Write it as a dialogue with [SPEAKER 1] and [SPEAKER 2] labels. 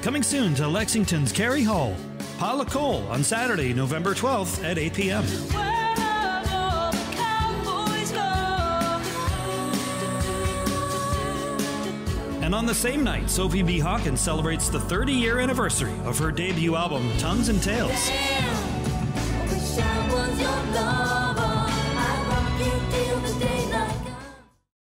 [SPEAKER 1] Coming soon to Lexington's Cary Hall. Paula Cole on Saturday, November 12th at 8 p.m. And on the same night, Sophie B. Hawkins celebrates the 30-year anniversary of her debut album, Tongues and Tales.